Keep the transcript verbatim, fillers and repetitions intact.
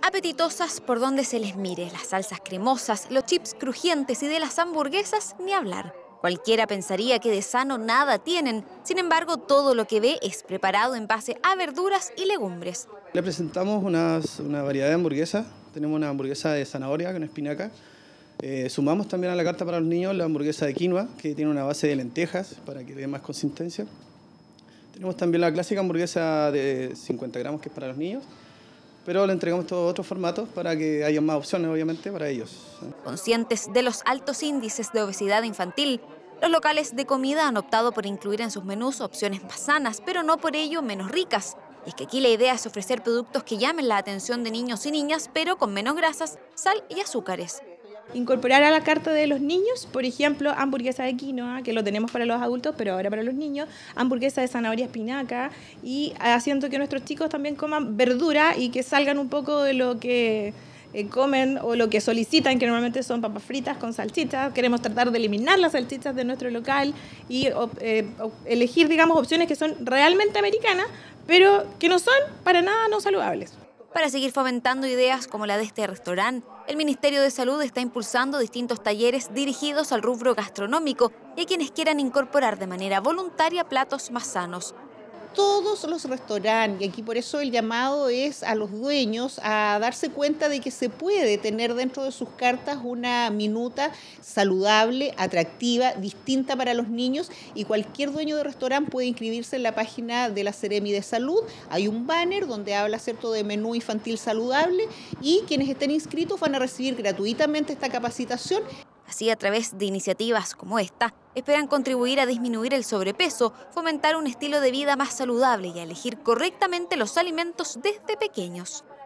Apetitosas por donde se les mire, las salsas cremosas, los chips crujientes y de las hamburguesas ni hablar. Cualquiera pensaría que de sano nada tienen, sin embargo todo lo que ve es preparado en base a verduras y legumbres. Le presentamos unas, una variedad de hamburguesas, tenemos una hamburguesa de zanahoria con espinaca, eh, sumamos también a la carta para los niños la hamburguesa de quinoa, que tiene una base de lentejas para que dé más consistencia. Tenemos también la clásica hamburguesa de cincuenta gramos que es para los niños, pero le entregamos todos otros formatos para que haya más opciones, obviamente, para ellos. Conscientes de los altos índices de obesidad infantil, los locales de comida han optado por incluir en sus menús opciones más sanas, pero no por ello menos ricas. Y es que aquí la idea es ofrecer productos que llamen la atención de niños y niñas, pero con menos grasas, sal y azúcares. Incorporar a la carta de los niños, por ejemplo, hamburguesa de quinoa, que lo tenemos para los adultos, pero ahora para los niños, hamburguesa de zanahoria espinaca, y haciendo que nuestros chicos también coman verdura y que salgan un poco de lo que eh, comen o lo que solicitan, que normalmente son papas fritas con salchichas. Queremos tratar de eliminar las salchichas de nuestro local y eh, elegir, digamos, opciones que son realmente americanas, pero que no son para nada no saludables. Para seguir fomentando ideas como la de este restaurante, el Ministerio de Salud está impulsando distintos talleres dirigidos al rubro gastronómico y a quienes quieran incorporar de manera voluntaria platos más sanos. Todos los restaurantes, y aquí por eso el llamado es a los dueños a darse cuenta de que se puede tener dentro de sus cartas una minuta saludable, atractiva, distinta para los niños, y cualquier dueño de restaurante puede inscribirse en la página de la Seremi de Salud. Hay un banner donde habla, ¿cierto?, de menú infantil saludable, y quienes estén inscritos van a recibir gratuitamente esta capacitación. Así, a través de iniciativas como esta, esperan contribuir a disminuir el sobrepeso, fomentar un estilo de vida más saludable y a elegir correctamente los alimentos desde pequeños.